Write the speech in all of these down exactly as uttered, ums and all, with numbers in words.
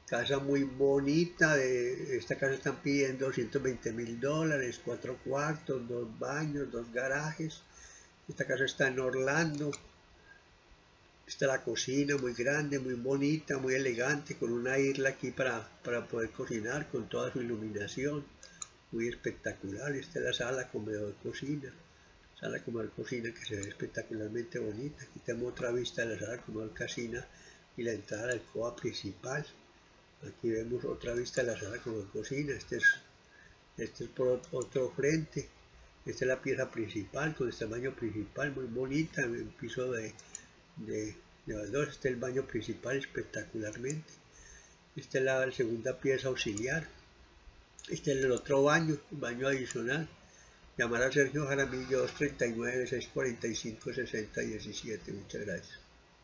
Casa muy bonita, de esta casa están pidiendo doscientos veinte mil dólares, cuatro cuartos, dos baños, dos garajes. Esta casa está en Orlando. Está la cocina muy grande, muy bonita, muy elegante, con una isla aquí para, para poder cocinar, con toda su iluminación, muy espectacular. Esta es la sala, comedor, cocina. Sala, comedor, cocina que se ve espectacularmente bonita. Aquí tenemos otra vista de la sala, comedor, cocina y la entrada a la alcoba principal. Aquí vemos otra vista de la sala, comedor, cocina. Este es, este es por otro frente. Esta es la pieza principal, con este baño principal, muy bonita, en un piso de de, de baldosa. Este es el baño principal espectacularmente. Esta es la segunda pieza auxiliar. Este es el otro baño, baño adicional. Llamar a Sergio Jaramillo dos tres nueve, seis cuatro cinco, seis cero uno siete. Muchas gracias.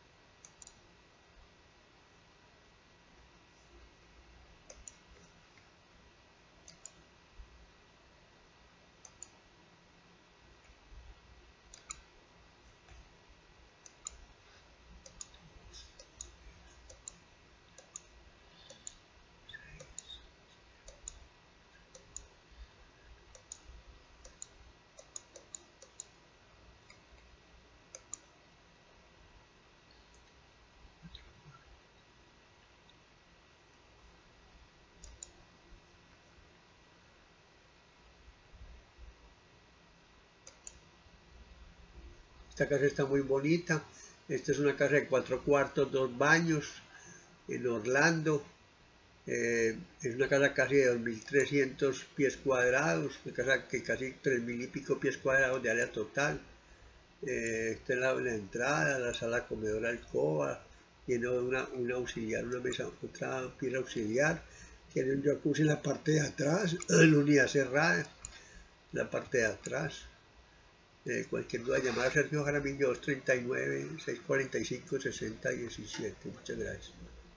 Esta casa está muy bonita. Esta es una casa de cuatro cuartos, dos baños, en Orlando. Eh, es una casa casi de dos mil trescientos pies cuadrados, una casa que casi tres mil y pico pies cuadrados de área total. Eh, esta es la, la entrada, la sala, comedor, alcoba. Tiene una, una auxiliar, una mesa, otra pieza auxiliar. Tiene un jacuzzi en la parte de atrás, la unidad cerrada, la parte de atrás. Eh, cualquier duda, llamar a Sergio Jaramillo dos tres nueve, seis cuatro cinco, seis cero uno siete. Muchas gracias.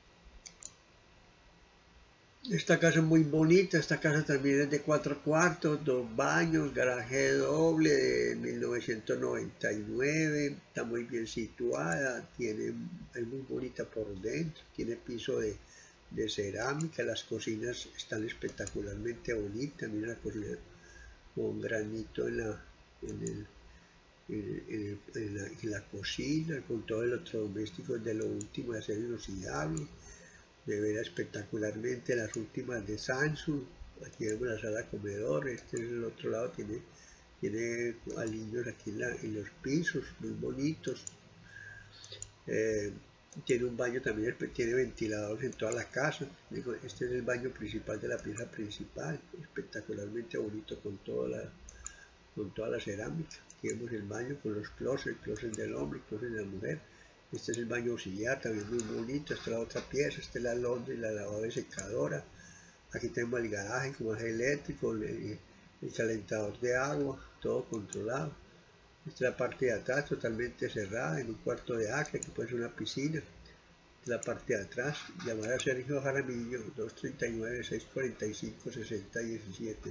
Esta casa es muy bonita. Esta casa también es de cuatro cuartos, dos baños, garaje doble de mil novecientos noventa y nueve. Está muy bien situada, tiene, es muy bonita por dentro, tiene piso de, de cerámica. Las cocinas están espectacularmente bonitas. Mira la cocina con granito en la, en el, en, en, en, la, en la cocina, con todo el electrodoméstico de lo último de acero inoxidable. De ver espectacularmente las últimas de Samsung. Aquí vemos la sala comedor. Este es el otro lado, tiene, tiene alineos aquí en, la, en los pisos, muy bonitos. Eh, tiene un baño también, tiene ventiladores en toda la casa. Este es el baño principal de la pieza principal, espectacularmente bonito con toda la, con toda la cerámica. Aquí vemos el baño con los closets, el closet del hombre, el closet de la mujer. Este es el baño auxiliar, también muy bonito. Esta es la otra pieza, esta es la Londra y la lavadora y secadora. Aquí tenemos el garaje con garaje eléctrico, el, el calentador de agua, todo controlado. Esta es la parte de atrás, totalmente cerrada, en un cuarto de acre, que puede ser una piscina. Esta es la parte de atrás. Llamar a Sergio Jaramillo, dos tres nueve, seis cuatro cinco, seis cero uno siete.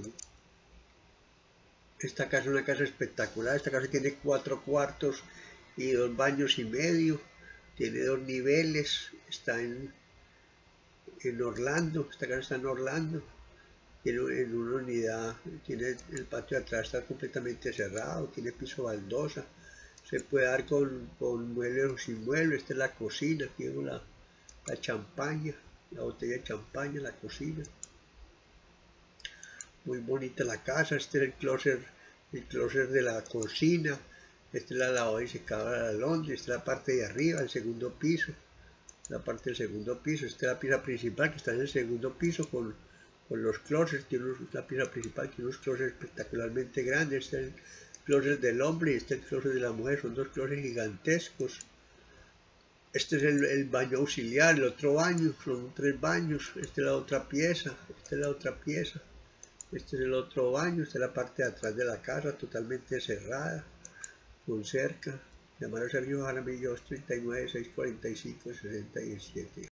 Esta casa es una casa espectacular. Esta casa tiene cuatro cuartos y dos baños y medio. Tiene dos niveles. Está en, en Orlando. Esta casa está en Orlando. Tiene en una unidad. Tiene el patio de atrás, está completamente cerrado. Tiene piso baldosa. Se puede dar con, con muebles o sin muebles. Esta es la cocina. Aquí vemos la, la champaña. La botella de champaña, la cocina. Muy bonita la casa. Este es el closet, el closet de la cocina. Esta es la lavadora y secadora de la Londres. Esta es la parte de arriba, el segundo piso. La parte del segundo piso. Esta es la pieza principal que está en el segundo piso con, con los closets. Tiene la pieza principal, tiene unos closets espectacularmente grandes. Este es el closet del hombre y este es el closet de la mujer. Son dos closets gigantescos. Este es el, el baño auxiliar, el otro baño. Son tres baños. Esta es la otra pieza. Esta es la otra pieza. Este es el otro baño. Esta es la parte de atrás de la casa, totalmente cerrada, con cerca. Llamar a Sergio Jaramillo dos tres nueve, seis cuatro cinco, seis cero uno siete.